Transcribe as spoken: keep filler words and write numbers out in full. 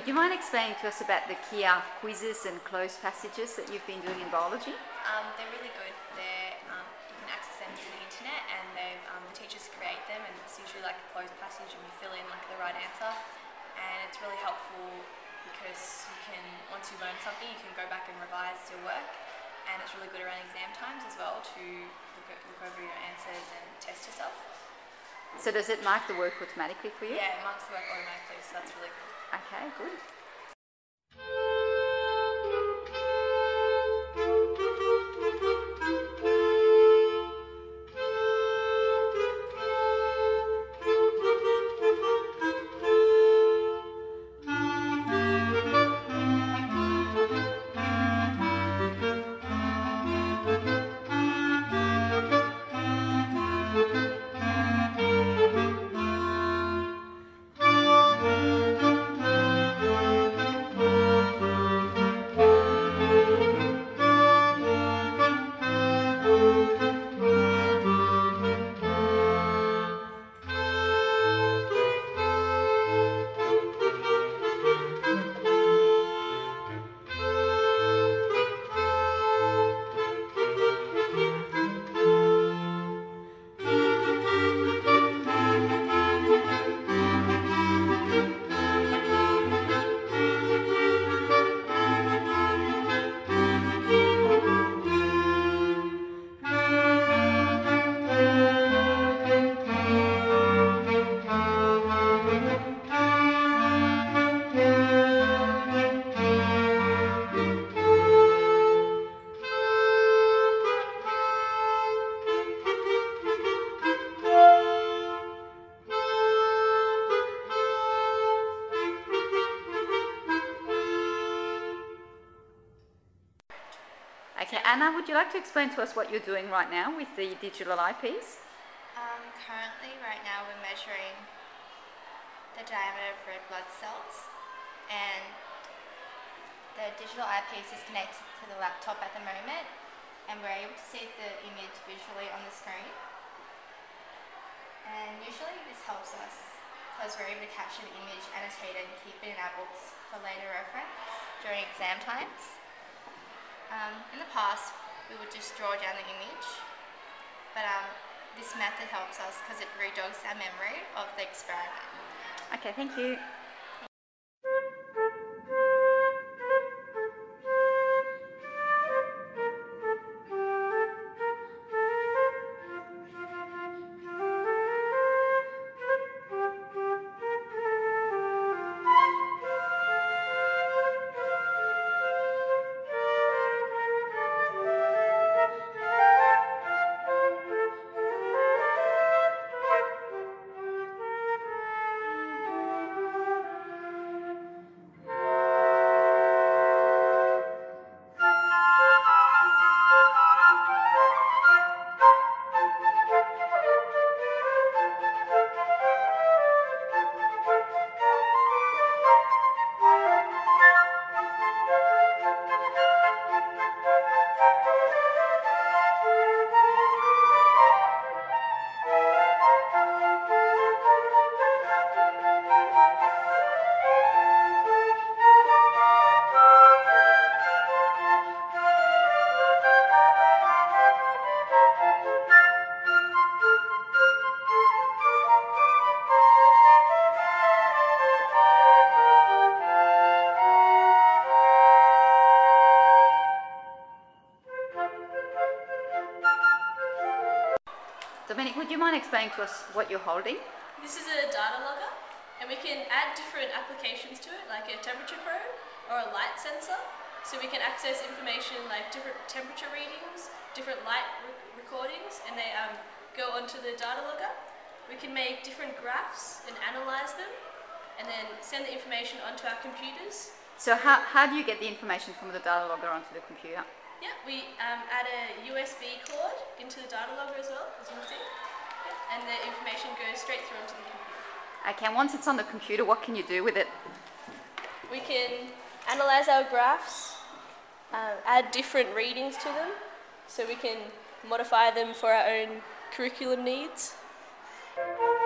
would you mind explaining to us about the key uh, quizzes and closed passages that you've been doing in biology? Um, they're really good. They're, um, you can access them through the internet, and um, the teachers create them, and it's usually like a closed passage, and you fill in like the right answer, and it's really helpful because you can, once you learn something, you can go back and revise your work, and it's really good around exam times as well to look, at, look over your answers and test yourself. So does it mark the work automatically for you? Yeah, it marks the work automatically, so that's really good. Okay, good. Okay, Anna, would you like to explain to us what you're doing right now with the digital eyepiece? Um, currently, right now, we're measuring the diameter of red blood cells, and the digital eyepiece is connected to the laptop at the moment, and we're able to see the image visually on the screen. And usually this helps us because we're able to capture the image, annotate it, and keep it in our books for later reference during exam times. Um, in the past, we would just draw down the image, but um, this method helps us because it rejogs our memory of the experiment. Okay, thank you. Dominic, would you mind explaining to us what you're holding? This is a data logger, and we can add different applications to it, like a temperature probe or a light sensor. So we can access information like different temperature readings, different light re recordings, and they um, go onto the data logger. We can make different graphs and analyze them, and then send the information onto our computers. So how, how do you get the information from the data logger onto the computer? Yeah, we um, add a U S B cord into the data logger as well, as you can see, yeah, and the information goes straight through onto the computer. Okay, and once it's on the computer, what can you do with it? We can analyze our graphs, uh, add different readings to them, so we can modify them for our own curriculum needs.